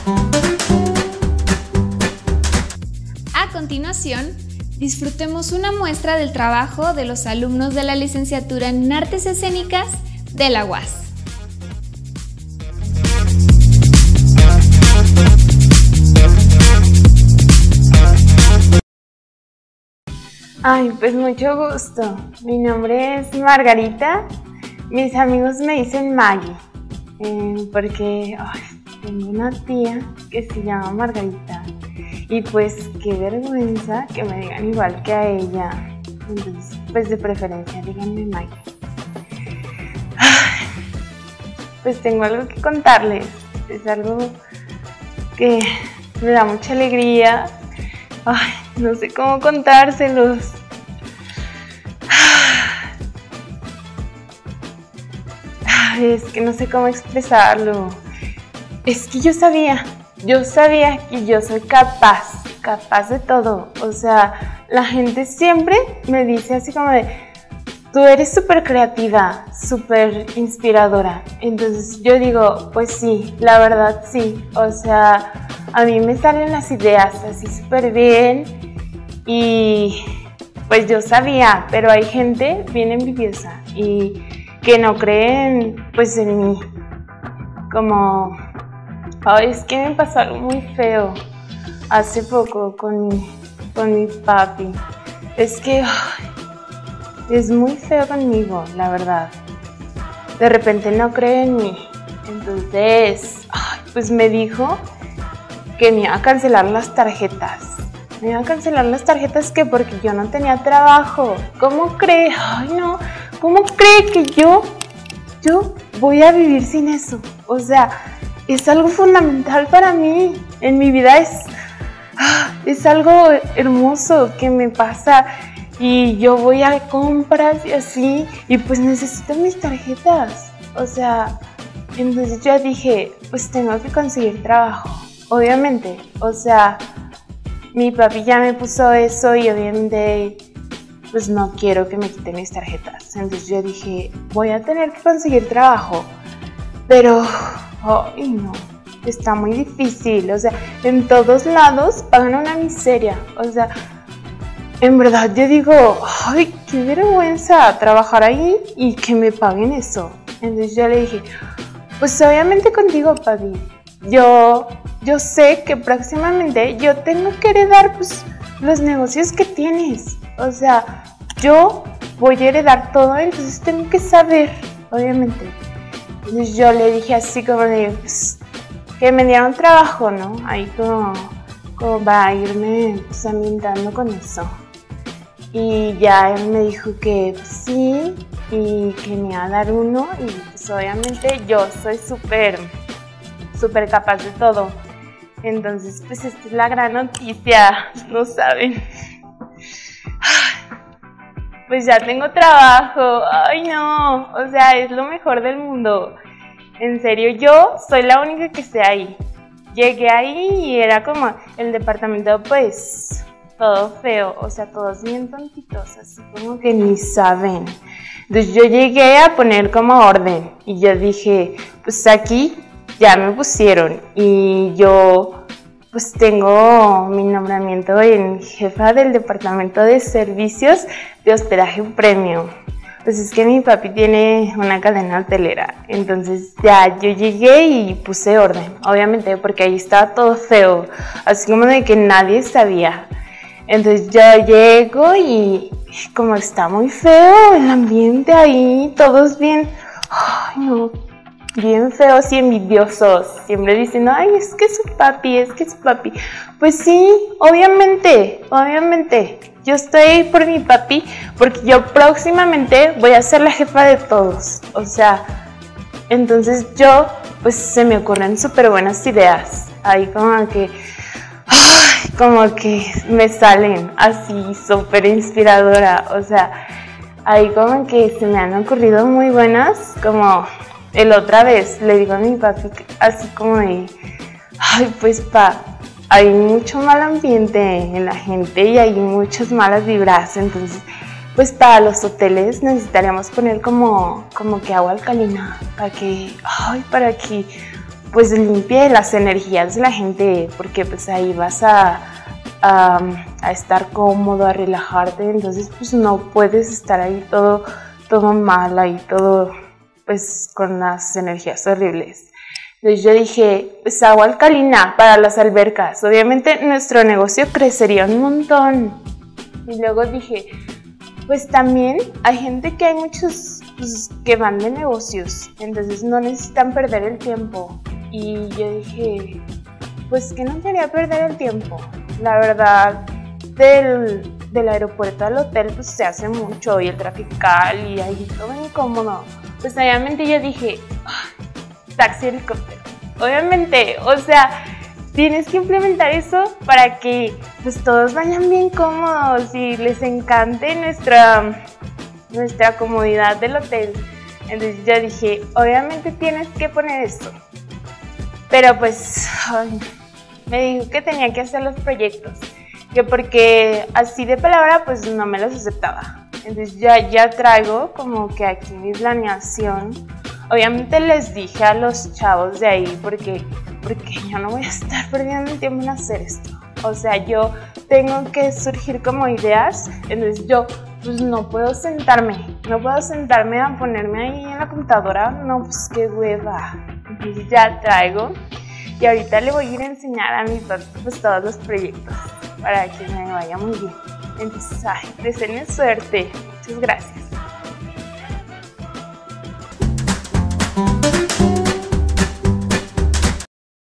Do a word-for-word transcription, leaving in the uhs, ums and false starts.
A continuación, disfrutemos una muestra del trabajo de los alumnos de la licenciatura en Artes Escénicas de la U A S. Ay, pues mucho gusto. Mi nombre es Margarita. Mis amigos me dicen Maggie, eh, porque ay, tengo una tía que se llama Margarita. Y pues qué vergüenza que me digan igual que a ella. Entonces, pues de preferencia díganme Maggie. Ay, pues tengo algo que contarles. Es algo que me da mucha alegría. Ay, no sé cómo contárselos. Ay, es que no sé cómo expresarlo. Es que yo sabía, yo sabía que yo soy capaz, capaz de todo. O sea, la gente siempre me dice así como de, tú eres súper creativa, súper inspiradora. Entonces yo digo, pues sí, la verdad sí. O sea, a mí me salen las ideas así súper bien y pues yo sabía, pero hay gente bien envidiosa y que no creen pues en mí. Como, ay, es que me pasó algo muy feo hace poco con mi, con mi papi. Es que ay, es muy feo conmigo, la verdad. De repente no cree en mí. Entonces, ay, pues me dijo que me iba a cancelar las tarjetas. Me iba a cancelar las tarjetas que porque yo no tenía trabajo. ¿Cómo cree? Ay, no. ¿Cómo cree que yo, yo voy a vivir sin eso? O sea, es algo fundamental para mí. En mi vida es, es algo hermoso que me pasa. Y yo voy a compras y así. Y pues necesito mis tarjetas. O sea, entonces yo dije, pues tengo que conseguir trabajo. Obviamente, o sea, mi papi ya me puso eso y obviamente pues no quiero que me quiten mis tarjetas. Entonces yo dije, voy a tener que conseguir trabajo, pero, ay no, está muy difícil. O sea, en todos lados pagan una miseria. O sea, en verdad yo digo, ay, qué vergüenza trabajar ahí y que me paguen eso. Entonces yo le dije, pues obviamente contigo, papi. Yo, yo sé que próximamente yo tengo que heredar pues, los negocios que tienes. O sea, yo voy a heredar todo, entonces tengo que saber, obviamente. Entonces yo le dije así como de, pues, que me dieron trabajo, ¿no? Ahí como, como va a irme pues, ambientando con eso. Y ya él me dijo que pues, sí, y que me iba a dar uno, y pues obviamente yo soy súper... súper capaz de todo. Entonces, pues esta es la gran noticia, no saben. Pues ya tengo trabajo, ay no, o sea, es lo mejor del mundo. En serio, yo soy la única que esté ahí. Llegué ahí y era como el departamento, pues, todo feo, o sea, todos bien tontitos, así como que ni saben. Entonces yo llegué a poner como orden y yo dije, pues aquí ya me pusieron y yo pues tengo mi nombramiento en jefa del departamento de servicios de hospedaje premium. Pues es que mi papi tiene una cadena hotelera, entonces ya yo llegué y puse orden, obviamente porque ahí estaba todo feo, así como de que nadie sabía. Entonces yo llego y como está muy feo el ambiente ahí, todos bien, ay no, bien feos y envidiosos, siempre diciendo, ay, es que su papi, es que su papi. Pues sí, obviamente, obviamente, yo estoy por mi papi porque yo próximamente voy a ser la jefa de todos. O sea, entonces yo, pues se me ocurren súper buenas ideas, ahí como que, ay, como que me salen así súper inspiradora, o sea, ahí como que se me han ocurrido muy buenas, como... El otra vez le digo a mi papi así como de, ay pues pa, hay mucho mal ambiente en la gente y hay muchas malas vibras, entonces pues para los hoteles necesitaríamos poner como, como que agua alcalina, para que, ay, para que pues limpie las energías de la gente, porque pues ahí vas a, a, a estar cómodo, a relajarte, entonces pues no puedes estar ahí todo, todo mal, ahí todo pues con las energías horribles. Entonces yo dije, pues agua alcalina para las albercas, obviamente nuestro negocio crecería un montón. Y luego dije, pues también hay gente que hay muchos pues, que van de negocios, entonces no necesitan perder el tiempo. Y yo dije, pues que no quería perder el tiempo. La verdad, del, del aeropuerto al hotel pues se hace mucho y el trafical y ahí todo incómodo. Pues obviamente yo dije, oh, taxi helicóptero. Obviamente, o sea, tienes que implementar eso para que pues todos vayan bien cómodos y les encante nuestra, nuestra comodidad del hotel. Entonces yo dije, obviamente tienes que poner esto. Pero pues ay, me dijo que tenía que hacer los proyectos, que porque así de palabra pues no me los aceptaba. Entonces ya, ya traigo como que aquí mi planeación. Obviamente les dije a los chavos de ahí porque, porque yo no voy a estar perdiendo el tiempo en hacer esto. O sea, yo tengo que surgir como ideas, entonces yo pues no puedo sentarme, no puedo sentarme a ponerme ahí en la computadora, no, pues qué hueva. Entonces ya traigo y ahorita le voy a ir a enseñar a mi papá pues todos los proyectos para que me vaya muy bien. Entonces, ay, deseenme suerte. Muchas gracias.